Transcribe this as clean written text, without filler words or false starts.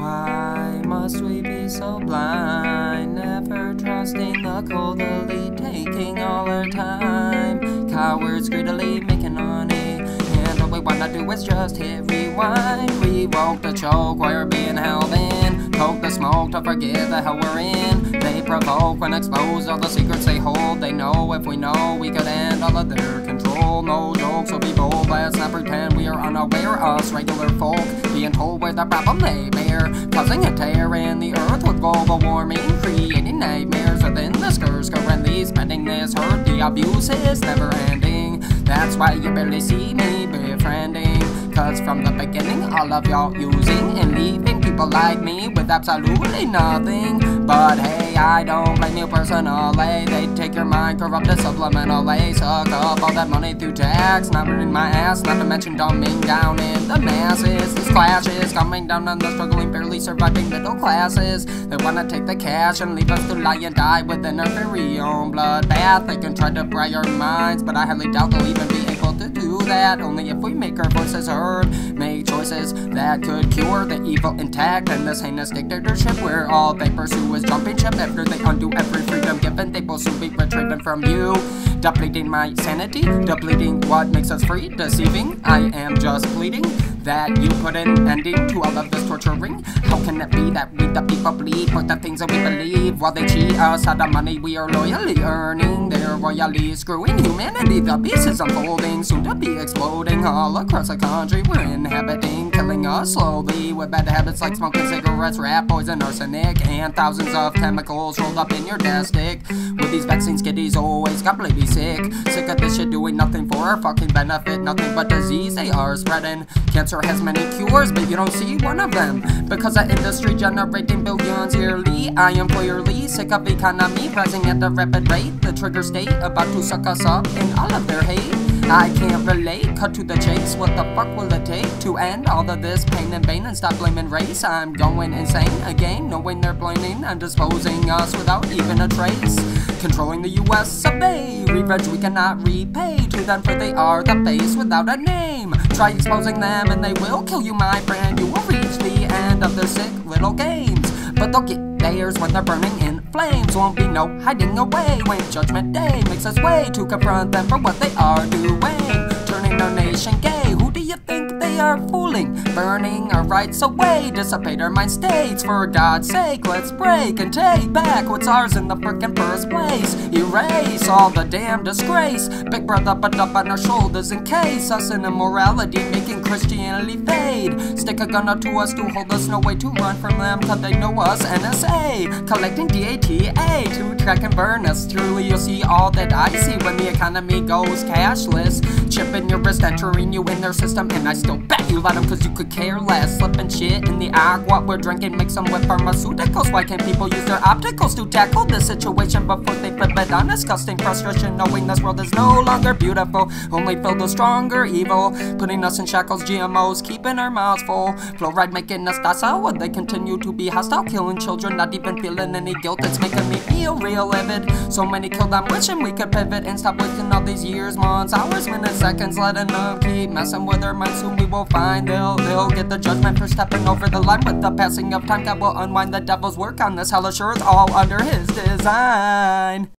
Why must we be so blind, never trusting the cold elite, taking all our time? Cowards greedily making money, and all we wanna do is just hit rewind. Revoke the choke while you're being held in, poke the smoke to forget the hell we're in. They provoke when exposed all the secrets they hold. They know if we know we could end all of their control. No jokes, so be bold, let's not pretend we are unaware. Us regular folk being told we're the problem they bear, causing a tear in the earth with global warming, creating nightmares within the scourge, currently spreading this hurt. The abuse is never ending, that's why you barely see me befriending. Cause from the beginning, all of y'all using and leaving people like me with absolutely nothing. But hey, I don't blame you personally. They take your mind, corrupt it subliminally, suck up all that money through tax, not in my ass, not to mention dumbing down in the masses. These clashes coming down on the struggling, barely surviving middle classes. They wanna take the cash and leave us to lie and die within our very own bloodbath. They can try to pry our minds, but I highly doubt they'll even be able to do that. Only if we make our voices heard, make choices that could cure the evil intact and this heinous dictatorship. We're all they pursue is jumping ship after they undo every freedom given. They will soon be retrieving from you, depleting my sanity, depleting what makes us free, deceiving. I am just pleading that you put an ending to all of this torturing. How can it be that we the people bleed for the things that we believe, while they cheat us out of money we are loyally earning? They're royally screwing humanity, the beast is unfolding, soon to be exploding all across the country we're inhabiting, killing us slowly with bad habits like smoking cigarettes, rat poison, arsenic, and thousands of chemicals rolled up in your desk stick. With these vaccines, kiddies always completely sick of this shit doing nothing for our fucking benefit, nothing but disease they are spreading. Cancer has many cures, but you don't see one of them, because the industry generating billions yearly. I am clearly sick of economy rising at a rapid rate, the trigger state about to suck us up in all of their hate. I can't relate, cut to the chase, what the fuck will it take to end all of this pain and pain and stop blaming race? I'm going insane again, knowing they're blaming and disposing us without even a trace. Controlling the US of A, revenge we cannot repay to them, for they are the base without a name. Try exposing them and they will kill you, my friend. You will reach the end of their sick little games, but they'll get theirs when they're burning in flames. Won't be no hiding away when Judgment Day makes its way to confront them for what they are doing, turning our nation gay. Who do you think they are fooling? Burning our rights away, dissipate our mind states. For God's sake, let's break and take back what's ours in the frickin' first place. Erase all the damn disgrace. Big brother put up on our shoulders in case us in immorality making Christianity fade. Stick a gun up to us to hold us, no way to run from them, cause they know us. NSA collecting DATA to track and burn us. Truly you'll see all that I see when the economy goes cashless. Chipping your wrist, entering you in their system, and I still bet you let them cause you could care less. Slipping shit in the aqua we're drinking, mix them with pharmaceuticals. Why can't people use their opticals to tackle this situation before they flip it on? Disgusting frustration knowing this world is no longer beautiful, only filled with stronger evil, putting us in shackles. GMOs keeping our mouths full, fluoride making us docile while they continue to be hostile, killing children, not even feeling any guilt. It's making me feel real livid. So many killed, I'm wishing we could pivot and stop wasting all these years, months, hours, minutes, seconds, letting them keep messing with their minds. Soon we will find they'll get the judgment for stepping over the line. With the passing of time, God will unwind the devil's work on this hellish earth, all under his design.